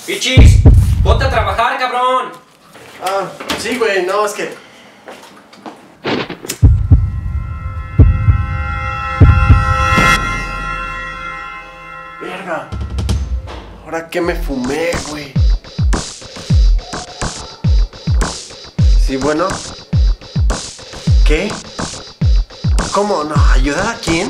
¡Fichis! ¡Ponte a trabajar, cabrón! Ah, sí, güey, no, es que... Verga. ¿Ahora qué me fumé, güey? Sí, bueno. ¿Qué? ¿Cómo? ¿No? ¿Ayudar a quién?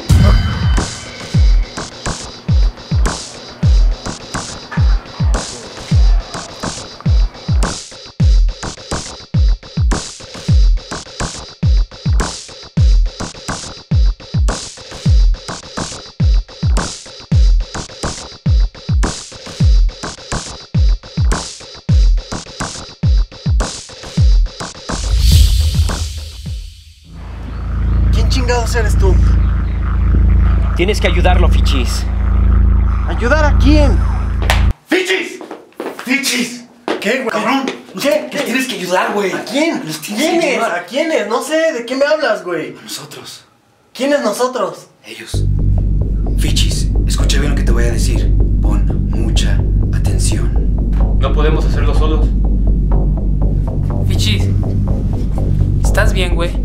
¿Quién chingados eres tú? Tienes que ayudarlo, Fichis. ¿Ayudar a quién? ¡Fichis! ¡Fichis! ¿Qué, güey? ¡Cabrón! ¿Qué? Los tienes que ayudar, güey. ¿A quién? Los tienes que ¿Quiénes? ayudar. ¿A quiénes? No sé, ¿de qué me hablas, güey? Nosotros. ¿Quiénes nosotros? Ellos. Fichis, escucha bien lo que te voy a decir. Pon mucha atención. No podemos hacerlo solos. Fichis, ¿estás bien, güey?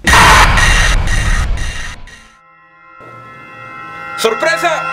¡Sorpresa!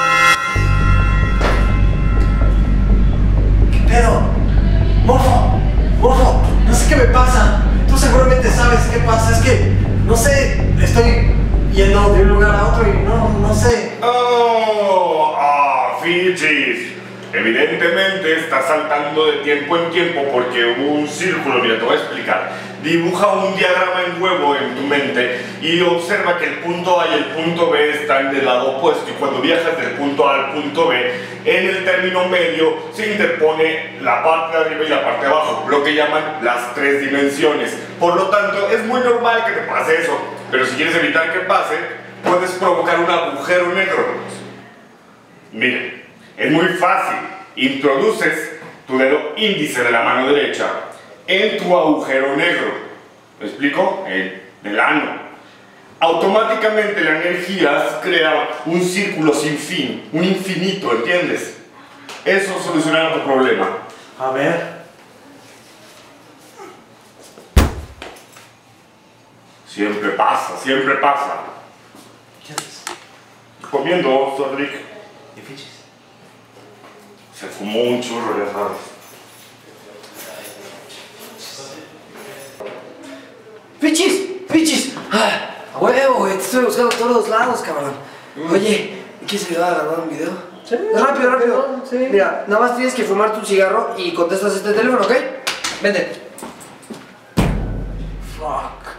¿Qué pedo? ¡Morfo! ¡Morfo! No sé qué me pasa. Tú seguramente sabes qué pasa. Es que, no sé, estoy yendo de un lugar a otro y no sé. ¡Oh! ¡Ah, Fichis! Evidentemente estás saltando de tiempo en tiempo porque hubo un círculo. Mira, te voy a explicar. Dibuja un diagrama en huevo en tu mente y observa que el punto A y el punto B están del lado opuesto, y cuando viajas del punto A al punto B, en el término medio se interpone la parte de arriba y la parte de abajo, lo que llaman las tres dimensiones. Por lo tanto, es muy normal que te pase eso, pero si quieres evitar que pase, puedes provocar un agujero negro. Miren, es muy fácil. Introduces tu dedo índice de la mano derecha en tu agujero negro. ¿Me explico? El ano. Automáticamente la energía crea un círculo sin fin, un infinito, ¿entiendes? Eso solucionará tu problema. A ver. Siempre pasa, siempre pasa. ¿Qué haces? Comiendo, Sodrick. ¿Y Fichis? Se fumó un churro, ya sabes. ¡Fichis! ¡Fichis! ¡Ah! ¡A huevo, güey! Te estoy buscando a todos lados, cabrón. Oye, ¿quieres ayudar a grabar un video? Sí. Rápido, rápido. Sí. Mira, nada más tienes que fumarte un cigarro y contestas este teléfono, ¿ok? Vente. Fuck.